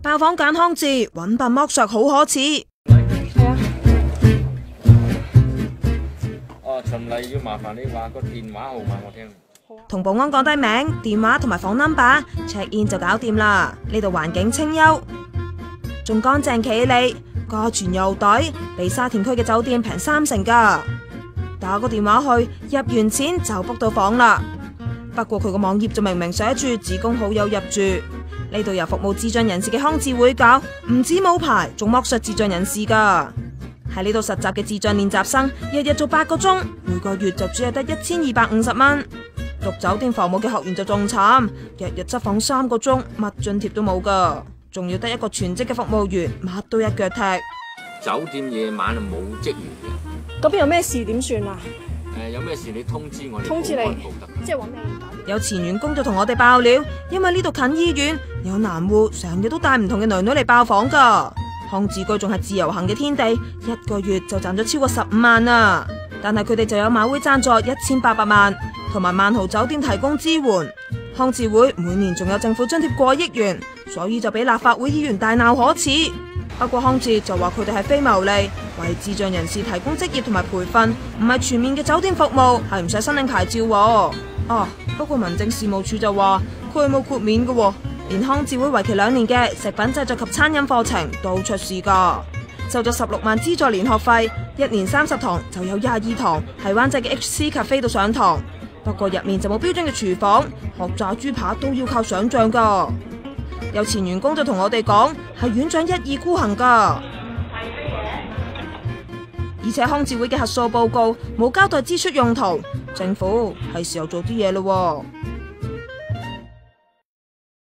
爆房揀康智，揾笨剝削好可恥。 係啊。 循例要麻煩你話個電話號碼我聽。 同保安講低名、電話同埋房 number，check in 就搞掂啦。呢度環境清幽，仲乾淨企理，價錢又抵，比沙田區嘅酒店平30%㗎。打個電話去，入完錢就 book 到房啦。不過佢個網頁就明明寫住只供好友入住。呢度由服務智障人士嘅康智會搞，唔止冇牌，仲剝削智障人士㗎。喺呢度實習嘅智障練習生，日日做8個鐘，每個月就只係得1250蚊。讀酒店房務嘅學員就仲慘，日日執房3個鐘，乜津貼都冇㗎，仲要得一個全職嘅服務員，乜都一腳踢。 酒店夜晚冇職員嘅。 嗰邊有咩事點算啊？ 有咩事你通知我哋。 通知你，即係揾咩？ 有前員工就同我哋爆料，因為呢度近醫院，有男戶成日都帶唔同嘅女女嚟爆房㗎。康智居仲係自由行嘅天地，一個月就賺咗超過15萬啊！但係佢哋就有馬會贊助1800萬，同埋萬豪酒店提供支援。康智會每年仲有政府津貼過億元，所以就俾立法會議員大鬧可恥。不過康智就話佢哋係非牟利，為智障人士提供職業同埋培訓，唔係全面嘅酒店服務，係唔使申領牌照喎。不過民政事務處就話佢係冇豁免嘅，連康智會為期2年嘅食品製作及餐飲課程都出事㗎。收咗16萬資助年學費，1年30堂就有22堂喺灣仔嘅 HC Cafe 度上堂。不過入面就冇標準嘅廚房，學炸豬扒都要靠想像㗎。有前員工就同我哋講，係院長一意孤行㗎。而且康智會嘅核數報告冇交代支出用途，政府係時候做啲嘢咯喎。